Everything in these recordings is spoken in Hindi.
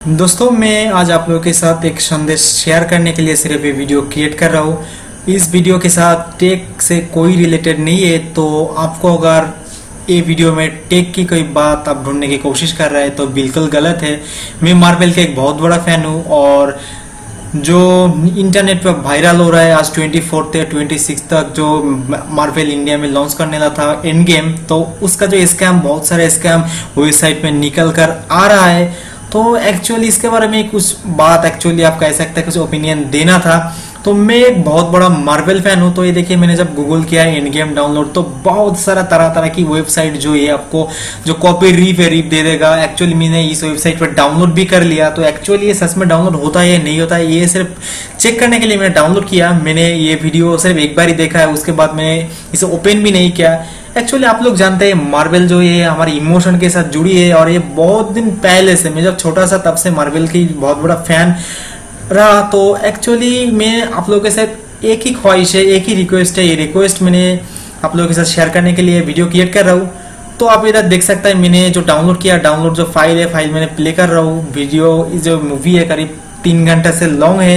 दोस्तों मैं आज आप लोगों के साथ एक संदेश शेयर करने के लिए सिर्फ ये वीडियो क्रिएट कर रहा हूँ। इस वीडियो के साथ टेक से कोई रिलेटेड नहीं है, तो आपको अगर ये वीडियो में टेक की कोई बात आप ढूंढने की कोशिश कर रहे हैं तो बिल्कुल गलत है। मैं मार्वल का एक बहुत बड़ा फैन हूँ और जो इंटरनेट पर वायरल हो रहा है आज 24 से 26 तक जो मार्वल इंडिया में लॉन्च करने वाला था एंड गेम, तो उसका जो स्कैम, बहुत सारे स्कैम वेबसाइट में निकल कर आ रहा है। तो एक्चुअली इसके बारे में कुछ बात एक्चुअली आप कह सकते हैं, कुछ ओपिनियन देना था। तो मैं एक बहुत बड़ा मार्वल फैन हूं, तो ये देखिए मैंने जब गूगल किया है एंड गेम डाउनलोड, तो बहुत सारा तरह तरह की वेबसाइट जो है आपको जो कॉपी रीफ दे देगा। एक्चुअली मैंने इस वेबसाइट पर डाउनलोड भी कर लिया, तो एक्चुअली ये सच में डाउनलोड होता है या नहीं होता है ये सिर्फ चेक करने के लिए मैंने डाउनलोड किया। मैंने ये वीडियो सिर्फ एक बार ही देखा है, उसके बाद मैंने इसे ओपन भी नहीं किया। एक्चुअली आप लोग जानते हैं मार्वल जो ये हमारे इमोशन के साथ जुड़ी है और ये बहुत दिन पहले से, मैं जब छोटा सा तब से मार्वल की बहुत बड़ा फैन रहा। तो एक्चुअली मैं आप लोगों के साथ एक ही ख्वाहिश है, एक ही रिक्वेस्ट है, ये रिक्वेस्ट मैंने आप लोगों के साथ शेयर करने के लिए वीडियो क्रिएट कर रहा हूँ। तो आप इधर देख सकते हैं मैंने जो डाउनलोड किया, डाउनलोड जो फाइल है, फाइल मैंने प्ले कर रहा हूँ। वीडियो जो मूवी है करीब 3 घंटे से लॉन्ग है,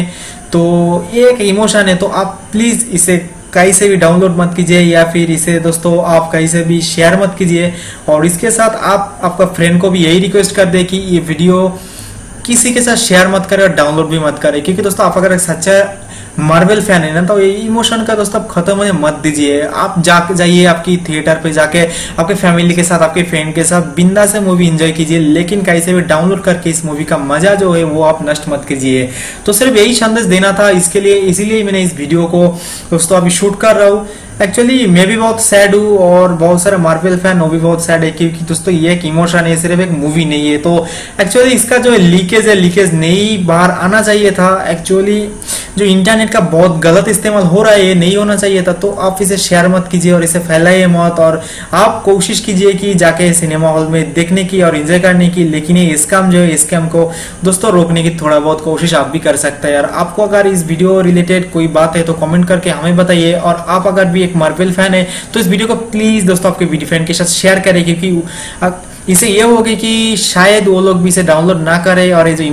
तो ये एक इमोशन है। तो आप प्लीज इसे कहीं से भी डाउनलोड मत कीजिए या फिर इसे दोस्तों आप कहीं से भी शेयर मत कीजिए। और इसके साथ आप आपका फ्रेंड को भी यही रिक्वेस्ट कर दे कि ये वीडियो किसी के साथ शेयर मत करे और डाउनलोड भी मत करे, क्योंकि दोस्तों आप अगर एक सच्चा मार्वल फैन है ना, तो ये इमोशन का दोस्तों आप खत्म होने मत दीजिए। आप जाइए आपकी थिएटर पे जाके आपके फैमिली के साथ, आपके फ्रेंड के साथ बिंदा से मूवी एंजॉय कीजिए, लेकिन कहीं से भी डाउनलोड करके इस मूवी का मजा जो है वो आप नष्ट मत कीजिए। तो सिर्फ यही संदेश देना था, इसके लिए इसीलिए मैंने इस वीडियो को दोस्तों अभी शूट कर रहा हूँ। एक्चुअली मैं भी बहुत सैड हूँ और बहुत सारे मार्वल फैन वो भी बहुत सैड है, क्योंकि दोस्तों ये एक इमोशन है, सिर्फ एक मूवी नहीं है। तो एक्चुअली इसका जो लीकेज है, लीकेज नहीं बाहर आना चाहिए था। एक्चुअली जो इंटरनेट का बहुत गलत इस्तेमाल हो रहा है, ये नहीं होना चाहिए था। तो आप इसे शेयर मत कीजिए और इसे फैलाइए मत, और आप कोशिश कीजिए कि जाके सिनेमा हॉल में देखने की और एंजॉय करने की। लेकिन ये स्कैम जो है, स्कैम को दोस्तों रोकने की थोड़ा बहुत कोशिश आप भी कर सकते हैं। यार आपको अगर इस वीडियो रिलेटेड कोई बात है तो कमेंट करके हमें बताइए। और आप अगर भी एक मार्वल फैन है तो इस वीडियो को प्लीज दोस्तों आपके वीडियो फैन के साथ शेयर करें, क्योंकि इसे ये होगी कि शायद वो लोग भी इसे डाउनलोड ना करें और ये जो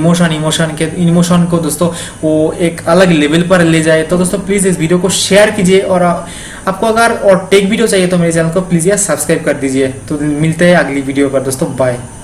इमोशन को दोस्तों वो एक अलग लेवल पर ले जाए। तो दोस्तों प्लीज इस वीडियो को शेयर कीजिए, और आपको अगर और टेक वीडियो चाहिए तो मेरे चैनल को प्लीज यार सब्सक्राइब कर दीजिए। तो मिलते हैं अगली वीडियो पर दोस्तों, बाय।